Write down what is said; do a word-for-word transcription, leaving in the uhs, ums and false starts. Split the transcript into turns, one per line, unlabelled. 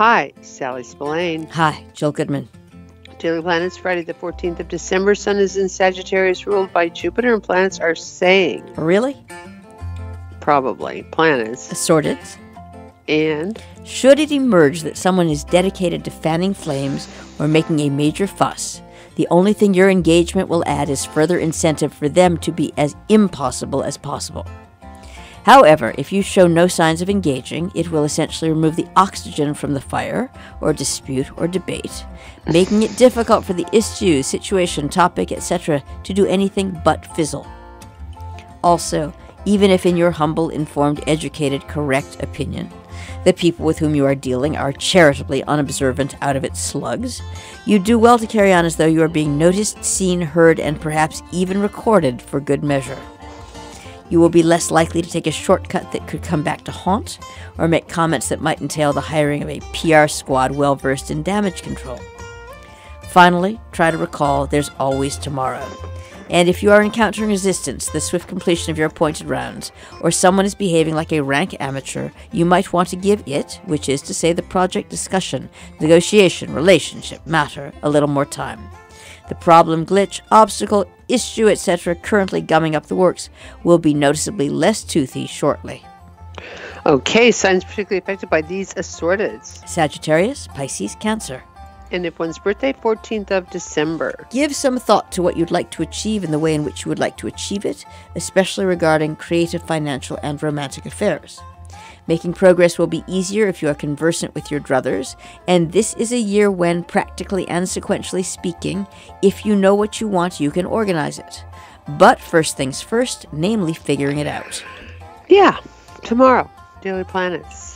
Hi, Sally Spillane.
Hi, Jill Goodman.
Daily Planets, Friday the fourteenth of December. Sun is in Sagittarius, ruled by Jupiter, and planets are saying.
Really?
Probably. Planets.
Assorted.
And?
Should it emerge that someone is dedicated to fanning flames or making a major fuss, the only thing your engagement will add is further incentive for them to be as impossible as possible. However, if you show no signs of engaging, it will essentially remove the oxygen from the fire, or dispute, or debate, making it difficult for the issue, situation, topic, et cetera to do anything but fizzle. Also, even if in your humble, informed, educated, correct opinion, the people with whom you are dealing are charitably unobservant out of its slugs, you do well to carry on as though you are being noticed, seen, heard, and perhaps even recorded for good measure. You will be less likely to take a shortcut that could come back to haunt, or make comments that might entail the hiring of a P R squad well-versed in damage control. Finally, try to recall there's always tomorrow. And if you are encountering resistance, the swift completion of your appointed rounds, or someone is behaving like a rank amateur, you might want to give it, which is to say the project discussion, negotiation, relationship, matter, a little more time. The problem, glitch, obstacle, issue, et cetera currently gumming up the works will be noticeably less toothy shortly.
Okay, signs particularly affected by these assorteds.
Sagittarius, Pisces, Cancer.
And if one's birthday, fourteenth of December.
Give some thought to what you'd like to achieve and the way in which you would like to achieve it, especially regarding creative, financial, and romantic affairs. Making progress will be easier if you are conversant with your druthers, and this is a year when, practically and sequentially speaking, if you know what you want, you can organize it. But first things first, namely figuring it out.
Yeah, tomorrow, Daily Planets.